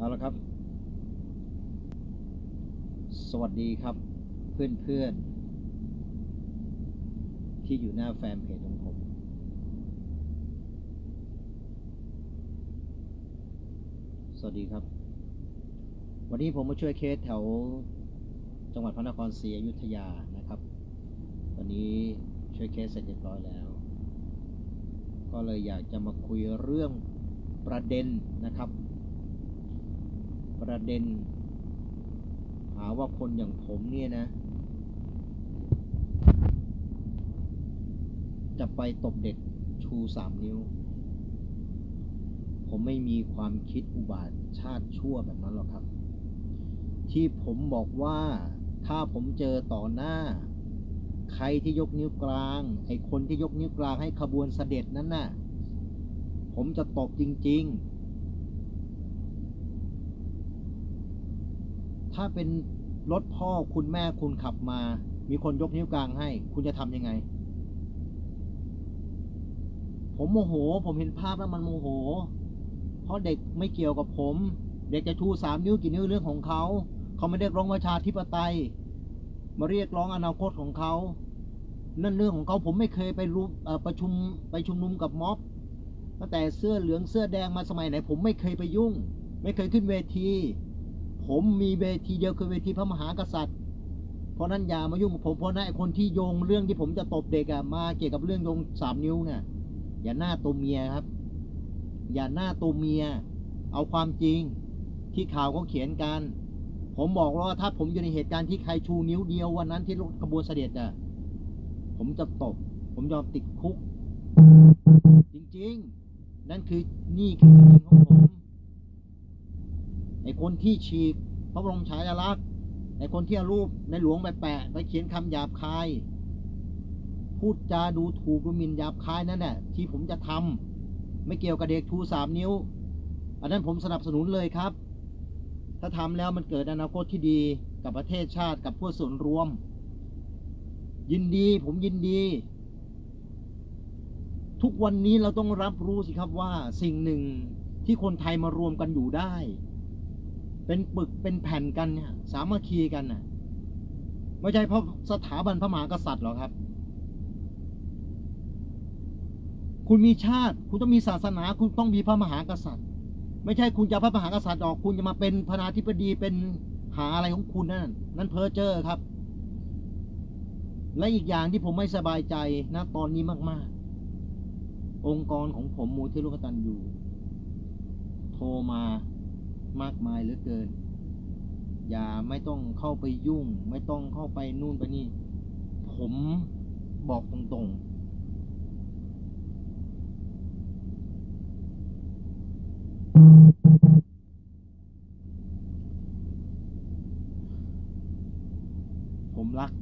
เอาละครับสวัสดีครับเพื่อนๆที่อยู่หน้าแฟนเพจของผมสวัสดีครับวันนี้ผมมาช่วยเคสแถวจังหวัดพระนครศรีอยุธยานะครับตอนนี้ช่วยเคสเสร็จเรียบร้อยแล้วก็เลยอยากจะมาคุยเรื่องประเด็นนะครับประเด็นหาว่าคนอย่างผมเนี่ยนะจะไปตบเด็กชู3 นิ้วผมไม่มีความคิดอุบาทชาติชั่วแบบนั้นหรอกครับที่ผมบอกว่าถ้าผมเจอต่อหน้าใครที่ยกนิ้วกลางไอ้คนที่ยกนิ้วกลางให้ขบวนเสด็จนั้นน่ะผมจะตบจริงๆถ้าเป็นรถพ่อคุณแม่คุณขับมามีคนยกนิ้วกลางให้คุณจะทำยังไงผมโมโหผมเห็นภาพแล้วมันโมโหเพราะเด็กไม่เกี่ยวกับผมเด็กจะชู3 นิ้วกี่นิ้วเรื่องของเขาไม่ได้ร้องประชาธิปไตยมาเรียกร้องอนาคตของเขานั่นเรื่องของเขาผมไม่เคยไปรู้ประชุมนุมกับม็อบตั้งแต่เสื้อเหลืองเสื้อแดงมาสมัยไหนผมไม่เคยไปยุ่งไม่เคยขึ้นเวทีผมมีเวทีเดียวคือเวทีพระมหากษัตริย์เพราะนั้นอย่ามายุ่งกับผมเพราะนั้นไอ้คนที่โยงเรื่องที่ผมจะตบเด็กมาเกี่ยวกับเรื่องโยง3 นิ้วเนี่ยอย่าหน้าตัวเมียครับอย่าหน้าตัวเมียเอาความจริงที่ข่าวเขาเขียนกันผมบอกว่าถ้าผมอยู่ในเหตุการณ์ที่ใครชูนิ้วเดียววันนั้นที่รถขบวนเสด็จผมจะตบผมยอมติดคุกจริงๆนั่นคือนี่คือจริงของผมไอ้คนที่ฉีกพระบรมฉายาลักษณ์ไอ้คนที่เอารูปในหลวงไปแปะไปเขียนคำหยาบคายพูดจาดูถูกดูหมิ่นหยาบคายนั่นแหละที่ผมจะทำไม่เกี่ยวกับเด็กชู3 นิ้วอันนั้นผมสนับสนุนเลยครับถ้าทำแล้วมันเกิดอนาคตที่ดีกับประเทศชาติกับผู้ส่วนรวมยินดีผมยินดีทุกวันนี้เราต้องรับรู้สิครับว่าสิ่งหนึ่งที่คนไทยมารวมกันอยู่ได้เป็นปึกเป็นแผ่นกันเนี่ยสามัคคีกันน่ะไม่ใช่เพราะสถาบันพระมหากษัตริย์หรอกครับคุณมีชาติคุณต้องมีศาสนาคุณต้องมีพระมหากษัตริย์ไม่ใช่คุณจะพระมหากษัตริย์ออกคุณจะมาเป็นพระนาธิบดีเป็นหาอะไรของคุณนั่นเพ้อเจ้อครับและอีกอย่างที่ผมไม่สบายใจนะตอนนี้มากๆองค์กรของผมมูลที่ร่วมกตัญญูโทรมามากมายเหลือเกินอย่าไม่ต้องเข้าไปยุ่งไม่ต้องเข้าไปนู่นไปนี่ผมบอกตรงๆผมรัก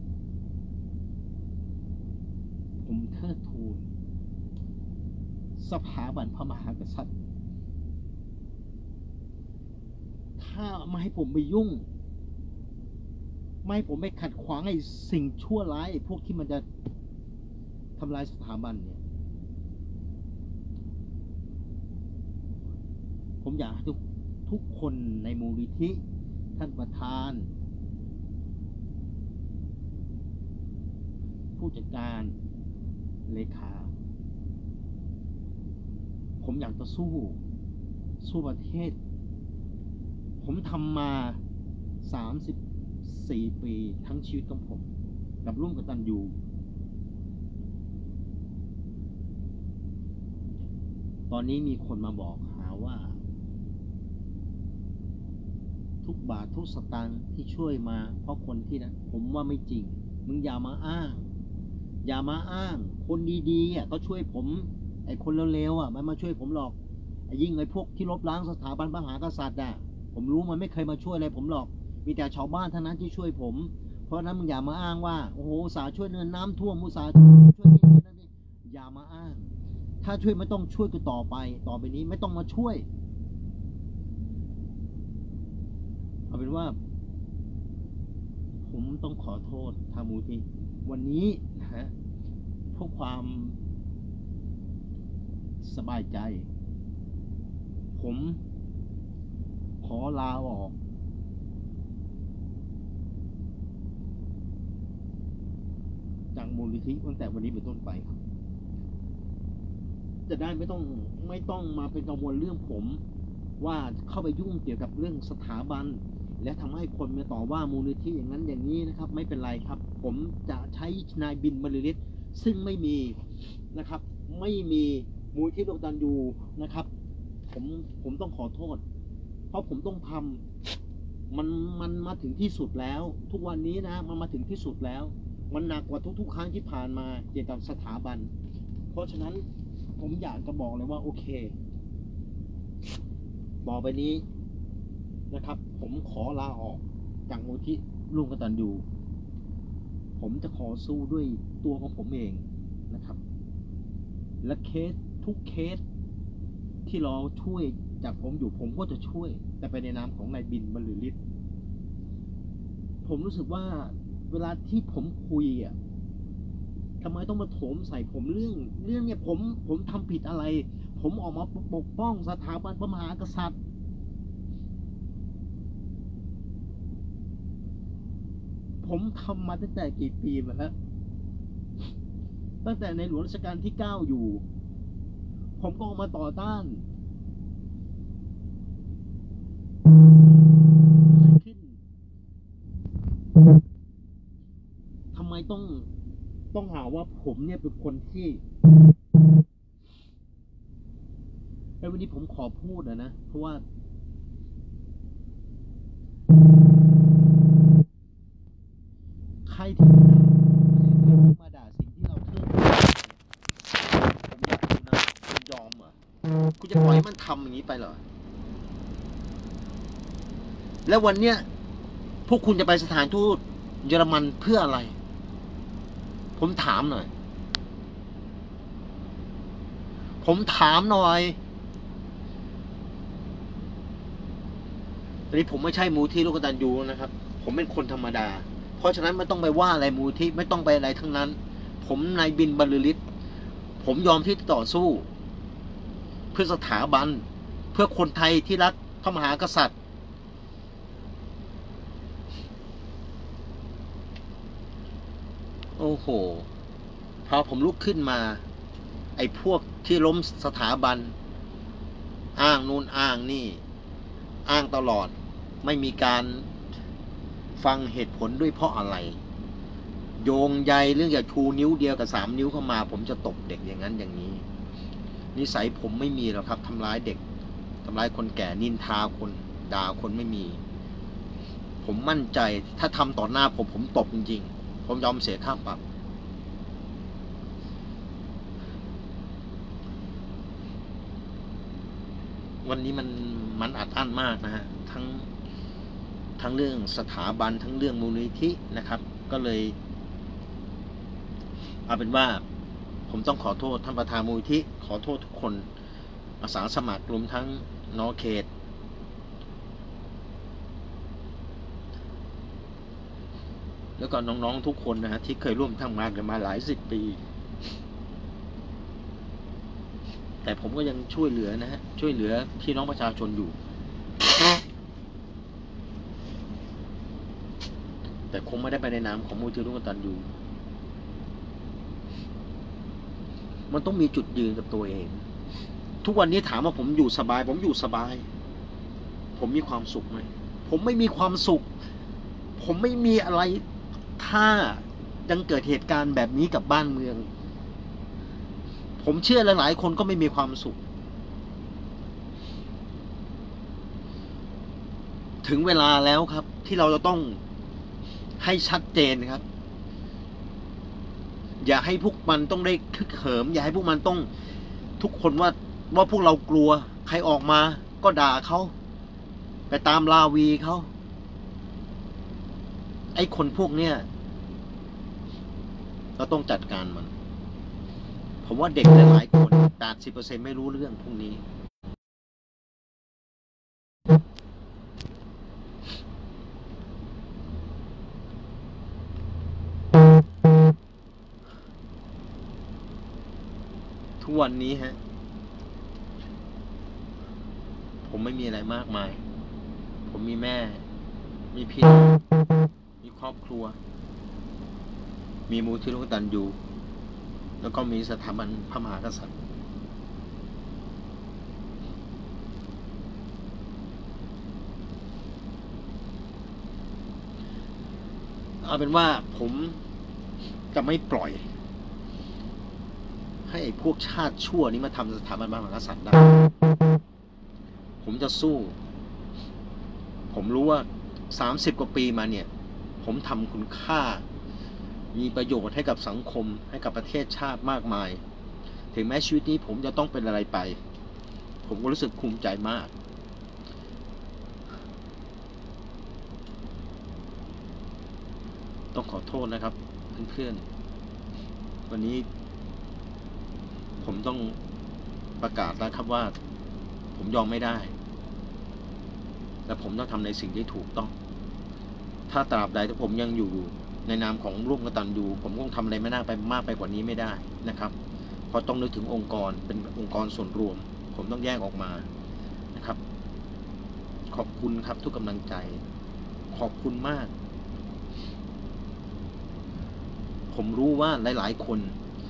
ผมเทิดทูนสถาบันพระมหากษัตริย์ถ้าไม่ให้ผมไปยุ่งไม่ให้ผมไปขัดขวางไอ้สิ่งชั่วร้ายไอ้พวกที่มันจะทำลายสถาบันเนี่ยผมอยากให้ทุกคนในมูลนิธิท่านประธานผู้จัดการเลขาผมอยากจะสู้ประเทศผมทำมา34 ปีทั้งชีวิตของผมกับร่วมกตัญญูตอนนี้มีคนมาบอกหาว่าทุกบาททุกสตางค์ที่ช่วยมาเพราะคนที่นั้นผมว่าไม่จริงมึงอย่ามาอ้างคนดีๆก็ช่วยผมไอ้คนเลวๆมันมาช่วยผมหรอกไอ้ยิ่งไอ้พวกที่ลบล้างสถาบันพระมหากษัตริย์ผมรู้มันไม่เคยมาช่วยอะไรผมหรอกมีแต่ชาวบ้านเท่านั้นที่ช่วยผมเพราะนั้นมึงอย่ามาอ้างว่าโอ้โหอุตส่าห์ช่วยเนินน้ำท่วมอุตส่าห์ช่วยนี่อย่ามาอ้างถ้าช่วยไม่ต้องช่วยกูต่อไปนี้ไม่ต้องมาช่วยเอาเป็นว่าผมต้องขอโทษทางมูลที่วันนี้นะฮะเพื่อความสบายใจผมขอลาออกจากมูลนิธิตั้งแต่วันนี้เป็นต้นไปครับจะได้ไม่ต้องมาเป็นกังวลเรื่องผมว่าเข้าไปยุ่งเกี่ยวกับเรื่องสถาบันและทำให้คนมาต่อว่ามูลนิธิอย่างนั้นอย่างนี้นะครับไม่เป็นไรครับผมจะใช้นายบินบรรลือฤทธิ์ซึ่งไม่มีนะครับไม่มีมูลนิธิร่วมกตัญญูนะครับผมต้องขอโทษเพราะผมต้องทำมันมาถึงที่สุดแล้วทุกวันนี้นะมันมาถึงที่สุดแล้วมันหนักกว่าทุกๆครั้งที่ผ่านมาเกี่ยวกับสถาบันเพราะฉะนั้นผมอยากจะบอกเลยว่าโอเคต่อไปนี้นะครับผมขอลาออกจากมูลที่ร่วมกตัญญูผมจะขอสู้ด้วยตัวของผมเองนะครับและเคสทุกเคสที่เราช่วยจากผมอยู่ผมก็จะช่วยแต่ไปในนามของนายบินบรรลือฤทธิ์ผมรู้สึกว่าเวลาที่ผมคุยอ่ะทำไมต้องมาโถมใส่ผมเรื่องเนี่ยผมทำผิดอะไรผมออกมาปกป้องสถาบันพระมหากษัตริย์ผมทำมาตั้งแต่กี่ปีมาแล้วตั้งแต่ในหลวงรัชกาลที่9อยู่ผมก็ออกมาต่อต้านอะไรขึ้นทำไมต้องหาว่าผมเนี่ยเป็นคนที่ในวันนี้ผมขอพูดนะเพราะว่าใครที่มาด่าสิ่งที่เราเทิดทูนผมอยากดูนะคุณยอมเหรอคุณจะปล่อยให้มันทำอย่างนี้ไปเหรอแล้ววันเนี้ยพวกคุณจะไปสถานทูตเยอรมันเพื่ออะไรผมถามหน่อยตอนนี้ผมไม่ใช่มูลที่ร่วมกตัญญูนะครับผมเป็นคนธรรมดาเพราะฉะนั้นไม่ต้องไปว่าอะไรมูลที่ไม่ต้องไปอะไรทั้งนั้นผมนายบินบรรลือฤทธิ์ผมยอมที่จะต่อสู้เพื่อสถาบันเพื่อคนไทยที่รักพระมหากษัตริย์โอ้โหพอผมลุกขึ้นมาไอ้พวกที่ล้มสถาบันอ้างนู่นอ้างนี่อ้างตลอดไม่มีการฟังเหตุผลด้วยเพราะอะไรโยงใยเรื่องอย่าชูนิ้วเดียวกับ3 นิ้วเข้ามาผมจะตบเด็กอย่างนั้นอย่างนี้นิสัยผมไม่มีหรอกครับทำร้ายเด็กทำร้ายคนแก่นินทาคนด่าคนไม่มีผมมั่นใจถ้าทำต่อหน้าผมตบจริงๆผมยอมเสียค่าปรับวันนี้มันอัดอั้นมากนะฮะทั้งเรื่องสถาบันทั้งเรื่องมูลนิธินะครับก็เลยเอาเป็นว่าผมต้องขอโทษท่านประธานมูลนิธิขอโทษทุกคนอาสาสมัครรวมทั้งนอเขตแล้วก็น้องๆทุกคนนะฮะที่เคยร่วมทำงานกันมาหลาย10 ปีแต่ผมก็ยังช่วยเหลือนะฮะช่วยเหลือพี่น้องประชาชนอยู่แต่คงไม่ได้ไปในนามของมูลที่ร่วมกตัญญูมันต้องมีจุดยืนกับตัวเองทุกวันนี้ถามว่าผมอยู่สบายผมอยู่สบายผมมีความสุขไหมผมไม่มีความสุขผมไม่มีอะไรถ้ายังเกิดเหตุการณ์แบบนี้กับบ้านเมืองผมเชื่อหลายๆคนก็ไม่มีความสุขถึงเวลาแล้วครับที่เราจะต้องให้ชัดเจนครับอย่าให้พวกมันต้องได้คึกเหิมอย่าให้พวกมันต้องทุกคนว่าพวกเรากลัวใครออกมาก็ด่าเขาไปตามลาวีเขาไอ้คนพวกเนี้ยเราต้องจัดการมันผมว่าเด็กหลายคน 80% ไม่รู้เรื่องพวกนี้ทุกวันนี้ฮะผมไม่มีอะไรมากมายผมมีแม่มีพี่น้องมีครอบครัวมีมูลที่ร่วมกตัญญูแล้วก็มีสถาบันพระมหากษัตริย์เอาเป็นว่าผมจะไม่ปล่อยให้พวกชาติชั่วนี้มาทำสถาบันพระมหากษัตริย์ได้ผมจะสู้ผมรู้ว่า30 กว่าปีมาเนี่ยผมทำคุณค่ามีประโยชน์ให้กับสังคมให้กับประเทศชาติมากมายถึงแม้ชีวิตนี้ผมจะต้องเป็นอะไรไปผมก็รู้สึกภูมิใจมากต้องขอโทษนะครับเพื่อนๆวันนี้ผมต้องประกาศแล้วครับว่าผมยอมไม่ได้และผมต้องทำในสิ่งที่ถูกต้องถ้าตราบใดที่ผมยังอยู่ในนามของร่วมกตัญญูผมคงทำอะไรไม่น่าไปมากไปกว่านี้ไม่ได้นะครับเพราะต้องนึกถึงองค์กรเป็นองค์กรส่วนรวมผมต้องแยกออกมานะครับขอบคุณครับทุกกำลังใจขอบคุณมากผมรู้ว่าหลายๆคน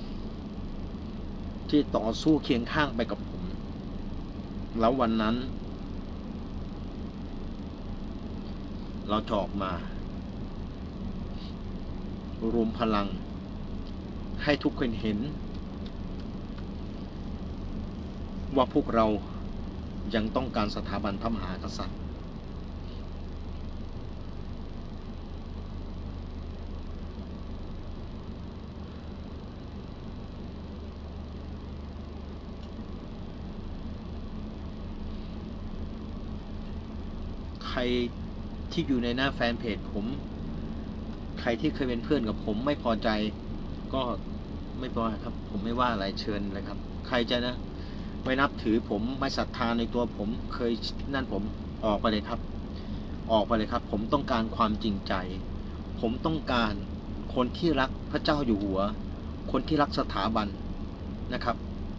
ที่ต่อสู้เคียงข้างไปกับผมแล้ววันนั้นเราจะออกมารวมพลังให้ทุกคนเห็นว่าพวกเรายังต้องการสถาบันพระมหากษัตริย์ใครที่อยู่ในหน้าแฟนเพจผมใครที่เคยเป็นเพื่อนกับผมไม่พอใจก็ไม่พอครับผมไม่ว่าอะไรเชิญเลยครับใครจะนะไม่นับถือผมไม่ศรัทธาในตัวผมเคยนั่นผมออกไปเลยครับออกไปเลยครับผมต้องการความจริงใจผมต้องการคนที่รักพระเจ้าอยู่หัวคนที่รักสถาบันนะครับ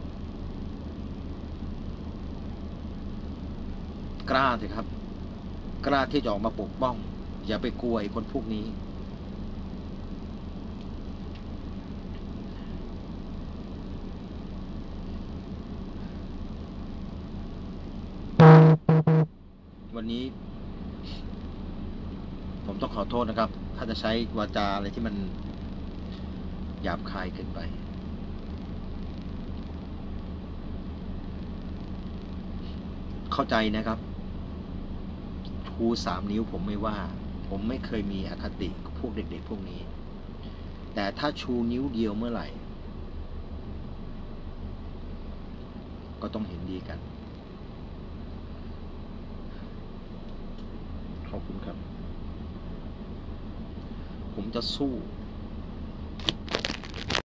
กล้าเถอะครับกล้าที่จะออกมาปกป้องอย่าไปกลัวไอ้คนพวกนี้วันนี้ผมต้องขอโทษนะครับถ้าจะใช้วาจาอะไรที่มันหยาบคายเกินไปเข้าใจนะครับชู3 นิ้วผมไม่ว่าผมไม่เคยมีอคติกับพวกเด็กๆพวกนี้แต่ถ้าชูนิ้วเดียวเมื่อไหร่ก็ต้องเห็นดีกันขอบคุณครับผมจะสู้